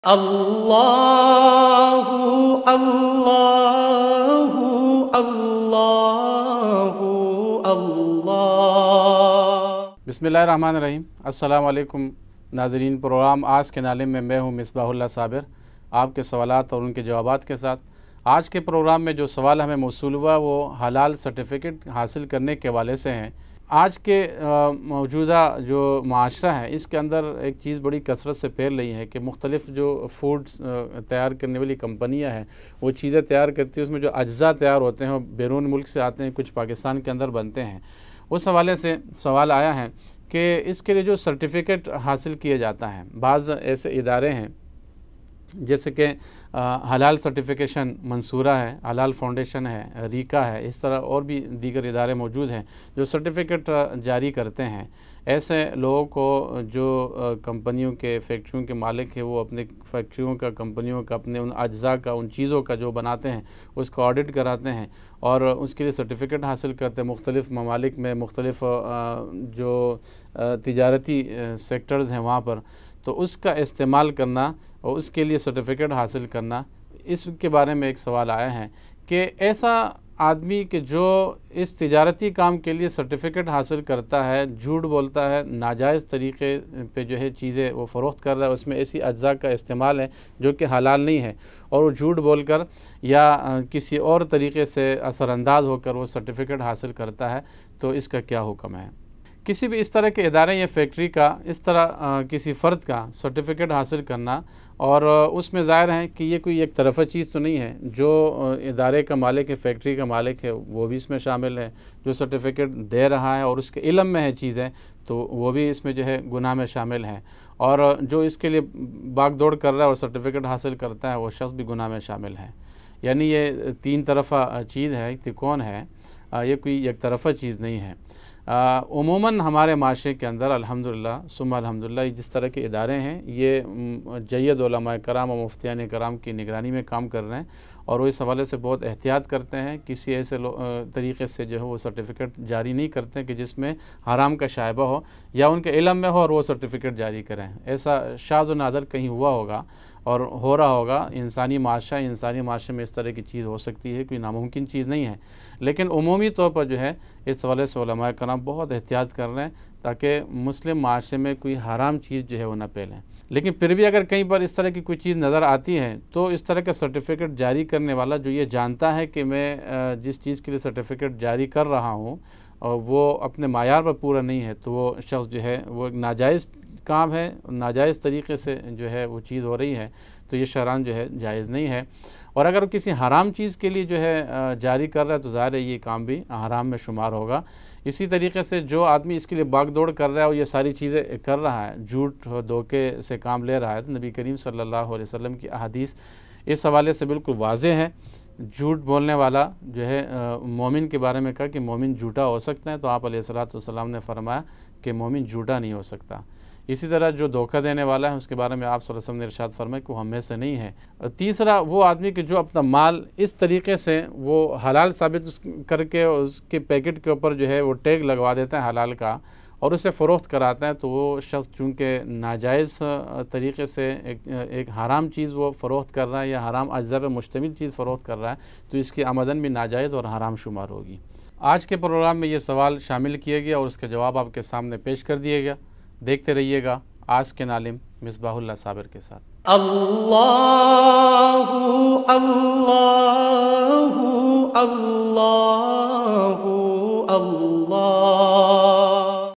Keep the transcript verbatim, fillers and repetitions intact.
اللہ اللہ اللہ اللہ۔ بسم اللہ الرحمن الرحیم۔ السلام علیکم ناظرین، پروگرام آج کے عالم میں میں ہوں مصباح اللہ صابر، آپ کے سوالات اور ان کے جوابات کے ساتھ۔ آج کے پروگرام میں جو سوال ہمیں موصول ہوا وہ حلال سرٹیفکیٹ حاصل کرنے کے حوالے سے ہیں۔ آج کے موجودہ جو معاشرہ ہے اس کے اندر ایک چیز بڑی کثرت سے پھیل رہی ہے کہ مختلف جو فوڈ تیار کرنے والی کمپنیاں ہیں وہ چیزیں تیار کرتی ہیں، اس میں جو اجزاء تیار ہوتے ہیں وہ بیرون ملک سے آتے ہیں، کچھ پاکستان کے اندر بنتے ہیں۔ اس حوالے سے سوال آیا ہے کہ اس کے لیے جو سرٹیفکیٹ حاصل کیا جاتا ہے، بعض ایسے ادارے ہیں جیسے کہ حلال سرٹیفیکیشن منصورہ ہے، حلال فاؤنڈیشن ہے، ریکا ہے، اس طرح اور بھی دیگر ادارے موجود ہیں جو سرٹیفکیٹ جاری کرتے ہیں۔ ایسے لوگوں کو جو کمپنیوں کے فیکٹریوں کے مالک ہیں وہ اپنے فیکٹریوں کا، کمپنیوں کا، اپنے ان اجزاء کا، ان چیزوں کا جو بناتے ہیں اس کو آڈٹ کراتے ہیں اور اس کے لیے سرٹیفکیٹ حاصل کرتے ہیں۔ مختلف ممالک میں مختلف جو تجارتی سیکٹرز ہیں وہاں پر، تو اس کا استعمال کرنا اور اس کے لیے سرٹیفکیٹ حاصل کرنا، اس کے بارے میں ایک سوال آیا ہے کہ ایسا آدمی کہ جو اس تجارتی کام کے لیے سرٹیفکیٹ حاصل کرتا ہے، جھوٹ بولتا ہے، ناجائز طریقے پہ جو ہے چیزیں وہ فروخت کر رہا ہے، اس میں ایسی اجزاء کا استعمال ہے جو کہ حلال نہیں ہے، اور وہ جھوٹ بول کر یا کسی اور طریقے سے اثر انداز ہو کر وہ سرٹیفکیٹ حاصل کرتا ہے، تو اس کا کیا حکم ہے؟ کسی بھی اس طرح کے ادارے یا فیکٹری کا اس طرح کسی فرد کا سرٹیفکیٹ حاصل کرنا، اور اس میں ظاہر ہے کہ یہ کوئی ایک طرفہ چیز تو نہیں ہے، جو ادارے کا مالک ہے، فیکٹری کا مالک ہے، وہ بھی اس میں شامل ہے، جو سرٹیفکیٹ دے رہا ہے اور اس کے علم میں ہے چیزیں تو وہ بھی اس میں جو ہے گناہ میں شامل ہے، اور جو اس کے لیے باغ دوڑ کر رہا ہے اور سرٹیفکیٹ حاصل کرتا ہے وہ شخص بھی گناہ میں شامل ہے۔ یعنی یہ تین طرفہ چیز ہے، تکون ہے، یہ کوئی ایک طرفہ چیز نہیں ہے۔ عموماً ہمارے معاشرے کے اندر الحمدللہ ثم الحمدللہ جس طرح کے ادارے ہیں یہ جید علماء کرام و مفتیان کرام کی نگرانی میں کام کر رہے ہیں، اور وہ اس حوالے سے بہت احتیاط کرتے ہیں، کسی ایسے طریقے سے جو ہے وہ سرٹیفکیٹ جاری نہیں کرتے کہ جس میں حرام کا شائبہ ہو یا ان کے علم میں ہو اور وہ سرٹیفکیٹ جاری کریں۔ ایسا شاذ و نادر کہیں ہوا ہوگا اور ہو رہا ہوگا۔ انسانی معاشرہ انسانی معاشرے میں اس طرح کی چیز ہو سکتی ہے، کوئی ناممکن چیز نہیں ہے، لیکن عمومی طور پر جو ہے اس حوالے سے علماء کرام بہت احتیاط کر رہے ہیں تاکہ مسلم معاشرے میں کوئی حرام چیز جو ہے وہ نہ پھیلے۔ لیکن پھر بھی اگر کہیں پر اس طرح کی کوئی چیز نظر آتی ہے تو اس طرح کا سرٹیفکیٹ جاری کرنے والا جو یہ جانتا ہے کہ میں جس چیز کے لیے سرٹیفکیٹ جاری کر رہا ہوں اور وہ اپنے معیار پر پورا نہیں ہے، تو وہ شخص جو ہے وہ ایک ناجائز کام ہے، ناجائز طریقے سے جو ہے وہ چیز ہو رہی ہے، تو یہ شرعاً جو ہے جائز نہیں ہے۔ اور اگر کسی حرام چیز کے لیے جو ہے جاری کر رہا ہے تو ظاہر ہے یہ کام بھی حرام میں شمار ہوگا۔ اسی طریقے سے جو آدمی اس کے لیے باغ دوڑ کر رہا ہے اور یہ ساری چیزیں کر رہا ہے، جھوٹ دھوکے سے کام لے رہا ہے، تو نبی کریم صلی اللہ علیہ وسلم کی احادیث اس حوالے سے بالکل واضح ہے۔ جھوٹ بولنے والا جو ہے مومن کے بارے میں کہا کہ مومن جھوٹا ہو سکتا ہے، تو آپ علیہ الصلوۃ والسلام نے فرمایا کہ مومن جھوٹا نہیں ہو سکتا۔ اسی طرح جو دھوکہ دینے والا ہے اس کے بارے میں آپ صلی اللہ علیہ وسلم نے ارشاد فرمایا کہ وہ ہم میں سے نہیں ہے۔ تیسرا وہ آدمی کہ جو اپنا مال اس طریقے سے وہ حلال ثابت کر کے اس کے پیکٹ کے اوپر جو ہے وہ ٹیگ لگوا دیتا ہے حلال کا اور اسے فروخت کراتا ہے، تو وہ شخص چونکہ ناجائز طریقے سے ایک ایک حرام چیز وہ فروخت کر رہا ہے یا حرام اجزاء پہ مشتمل چیز فروخت کر رہا ہے، تو اس کی آمدن بھی ناجائز اور حرام شمار ہوگی۔ آج کے پروگرام میں یہ سوال شامل کیا گیا اور اس کا جواب آپ کے سامنے پیش کر دیا گیا۔ دیکھتے رہیے گا آج کے عالم مصباح اللہ صابر کے ساتھ۔ اللہ اللہ اللہ اللہ